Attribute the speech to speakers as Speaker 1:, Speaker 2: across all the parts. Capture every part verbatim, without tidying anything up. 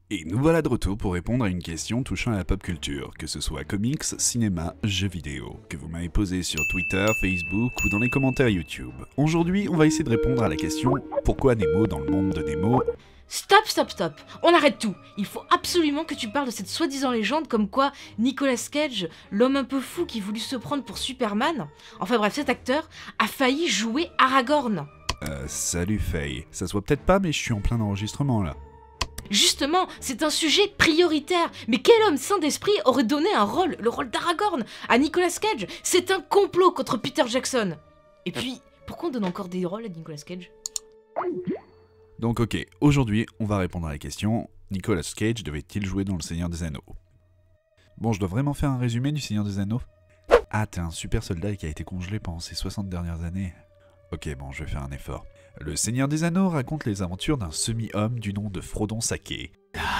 Speaker 1: Et nous voilà de retour pour répondre à une question touchant à la pop culture, que ce soit comics, cinéma, jeux vidéo, que vous m'avez posé sur Twitter, Facebook ou dans les commentaires YouTube. Aujourd'hui, on va essayer de répondre à la question « Pourquoi Nemo dans le monde de Nemo ?»
Speaker 2: Stop, stop, stop. On arrête tout. Il faut absolument que tu parles de cette soi-disant légende comme quoi Nicolas Cage, l'homme un peu fou qui voulut se prendre pour Superman, enfin bref, cet acteur, a failli jouer Aragorn.
Speaker 1: Euh, salut Faye. Ça se voit peut-être pas, mais je suis en plein enregistrement là.
Speaker 2: Justement, c'est un sujet prioritaire. Mais quel homme sain d'esprit aurait donné un rôle, le rôle d'Aragorn, à Nicolas Cage? C'est un complot contre Peter Jackson. Et puis, pourquoi on donne encore des rôles à Nicolas Cage?
Speaker 1: Donc ok, aujourd'hui, on va répondre à la question « Nicolas Cage devait-il jouer dans Le Seigneur des Anneaux ?» Bon, je dois vraiment faire un résumé du Seigneur des Anneaux? Ah, t'es un super soldat qui a été congelé pendant ces soixante dernières années. Ok, bon, je vais faire un effort. Le Seigneur des Anneaux raconte les aventures d'un semi-homme du nom de Frodon Sake.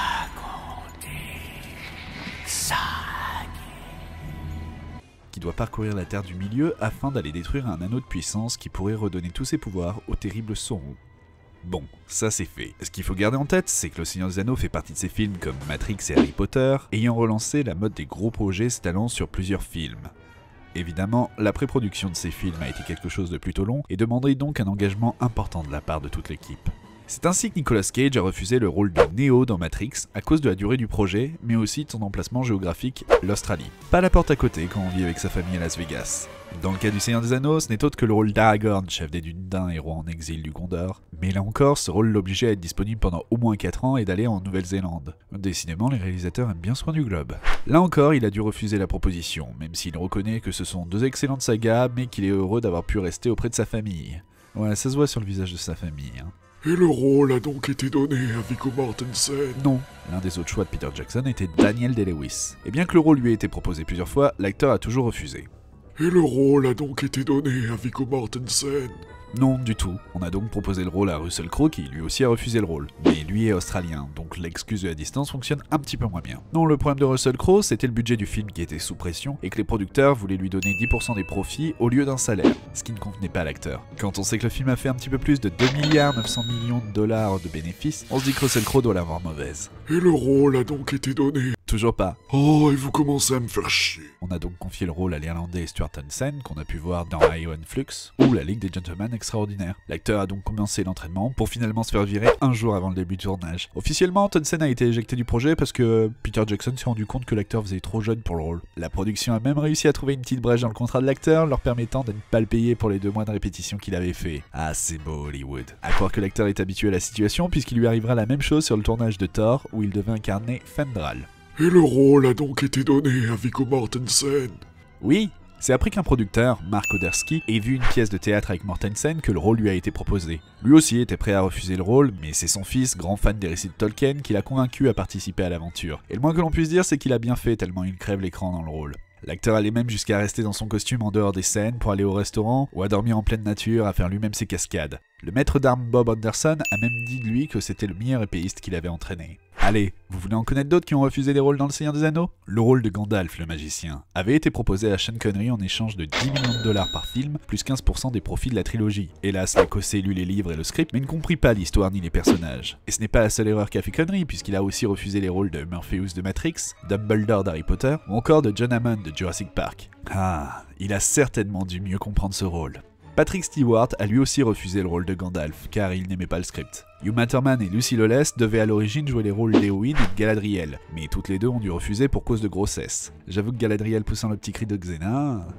Speaker 1: Qui doit parcourir la Terre du Milieu afin d'aller détruire un anneau de puissance qui pourrait redonner tous ses pouvoirs au terrible Sauron. Bon, ça c'est fait. Ce qu'il faut garder en tête, c'est que Le Seigneur des Anneaux fait partie de ces films comme Matrix et Harry Potter, ayant relancé la mode des gros projets s'étalant sur plusieurs films. Évidemment, la pré-production de ces films a été quelque chose de plutôt long et demandait donc un engagement important de la part de toute l'équipe. C'est ainsi que Nicolas Cage a refusé le rôle de Neo dans Matrix à cause de la durée du projet, mais aussi de son emplacement géographique, l'Australie. Pas la porte à côté quand on vit avec sa famille à Las Vegas. Dans le cas du Seigneur des Anneaux, ce n'est autre que le rôle d'Aragorn, chef des Dunes d'un héros en exil du Gondor. Mais là encore, ce rôle l'obligeait à être disponible pendant au moins quatre ans et d'aller en Nouvelle-Zélande. Décidément, les réalisateurs aiment bien ce coin du globe. Là encore, il a dû refuser la proposition, même s'il reconnaît que ce sont deux excellentes sagas, mais qu'il est heureux d'avoir pu rester auprès de sa famille. Ouais, ça se voit sur le visage de sa famille, hein.
Speaker 3: Et le rôle a donc été donné à Viggo Mortensen?
Speaker 1: Non, l'un des autres choix de Peter Jackson était Daniel Day-Lewis. Et bien que le rôle lui ait été proposé plusieurs fois, l'acteur a toujours refusé.
Speaker 3: Et le rôle a donc été donné à Viggo Mortensen?
Speaker 1: Non, du tout. On a donc proposé le rôle à Russell Crowe qui lui aussi a refusé le rôle. Mais lui est australien, donc l'excuse de la distance fonctionne un petit peu moins bien. Non, le problème de Russell Crowe, c'était le budget du film qui était sous pression et que les producteurs voulaient lui donner dix pour cent des profits au lieu d'un salaire, ce qui ne convenait pas à l'acteur. Quand on sait que le film a fait un petit peu plus de deux milliards neuf cents millions de dollars de bénéfices, on se dit que Russell Crowe doit l'avoir mauvaise.
Speaker 3: Et le rôle a donc été donné?
Speaker 1: Toujours pas.
Speaker 3: Oh, et vous commencez à me faire chier.
Speaker 1: On a donc confié le rôle à l'Irlandais Stuart Townsend, qu'on a pu voir dans Iron Flux, ou la Ligue des Gentlemen Extraordinaires. L'acteur a donc commencé l'entraînement pour finalement se faire virer un jour avant le début du tournage. Officiellement, Townsend a été éjecté du projet parce que Peter Jackson s'est rendu compte que l'acteur faisait trop jeune pour le rôle. La production a même réussi à trouver une petite brèche dans le contrat de l'acteur, leur permettant de ne pas le payer pour les deux mois de répétition qu'il avait fait. Ah, c'est beau Hollywood. À croire que l'acteur est habitué à la situation, puisqu'il lui arrivera la même chose sur le tournage de Thor, où il devait incarner Fandral.
Speaker 3: Et le rôle a donc été donné à Viggo Mortensen?
Speaker 1: Oui, c'est après qu'un producteur, Mark Odersky, ait vu une pièce de théâtre avec Mortensen que le rôle lui a été proposé. Lui aussi était prêt à refuser le rôle, mais c'est son fils, grand fan des récits de Tolkien, qui l'a convaincu à participer à l'aventure. Et le moins que l'on puisse dire, c'est qu'il a bien fait tellement il crève l'écran dans le rôle. L'acteur allait même jusqu'à rester dans son costume en dehors des scènes pour aller au restaurant ou à dormir en pleine nature à faire lui-même ses cascades. Le maître d'armes Bob Anderson a même dit de lui que c'était le meilleur épéiste qu'il avait entraîné. Allez, vous voulez en connaître d'autres qui ont refusé des rôles dans Le Seigneur des Anneaux? Le rôle de Gandalf le magicien avait été proposé à Sean Connery en échange de dix millions de dollars par film, plus quinze pour cent des profits de la trilogie. Hélas, l'Écossais lut les livres et le script, mais ne comprit pas l'histoire ni les personnages. Et ce n'est pas la seule erreur qu'a fait Connery, puisqu'il a aussi refusé les rôles de Morpheus de Matrix, Dumbledore d'Harry Potter, ou encore de John Hammond de Jurassic Park. Ah, il a certainement dû mieux comprendre ce rôle. Patrick Stewart a lui aussi refusé le rôle de Gandalf, car il n'aimait pas le script. Uma Thurman et Lucy Lawless devaient à l'origine jouer les rôles d'Éowyn et de Galadriel, mais toutes les deux ont dû refuser pour cause de grossesse. J'avoue que Galadriel poussant le petit cri de Xena...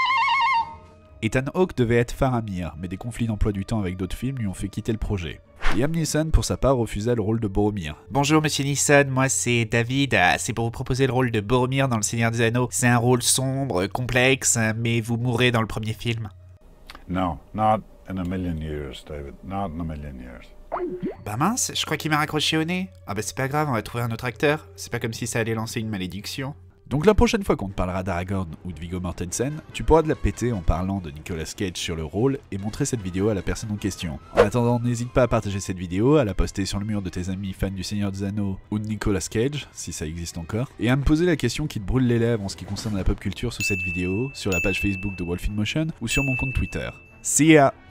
Speaker 1: Ethan Hawke devait être Faramir, mais des conflits d'emploi du temps avec d'autres films lui ont fait quitter le projet. Liam Neeson, pour sa part, refusa le rôle de Boromir.
Speaker 4: Bonjour Monsieur Neeson, moi c'est David, ah, c'est pour vous proposer le rôle de Boromir dans Le Seigneur des Anneaux. C'est un rôle sombre, complexe, mais vous mourrez dans le premier film.
Speaker 5: No, not in a million years, David. Not in a million years.
Speaker 4: Bah mince, je crois qu'il m'a raccroché au nez. Ah bah c'est pas grave, on va trouver un autre acteur. C'est pas comme si ça allait lancer une malédiction.
Speaker 1: Donc la prochaine fois qu'on te parlera d'Aragorn ou de Viggo Mortensen, tu pourras de la péter en parlant de Nicolas Cage sur le rôle et montrer cette vidéo à la personne en question. En attendant, n'hésite pas à partager cette vidéo, à la poster sur le mur de tes amis fans du Seigneur des Anneaux ou de Nicolas Cage, si ça existe encore, et à me poser la question qui te brûle les lèvres en ce qui concerne la pop culture sous cette vidéo, sur la page Facebook de Wolf in Motion ou sur mon compte Twitter. See ya!